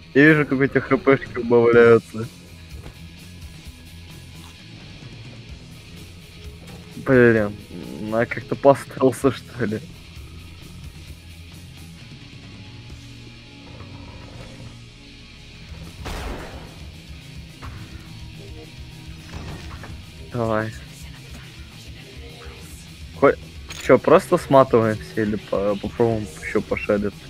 Я вижу, как у тебя хпшки убавляются. Блин, а как-то постарался, что ли? Давай. Чё, просто сматываемся или попробуем еще пошариться?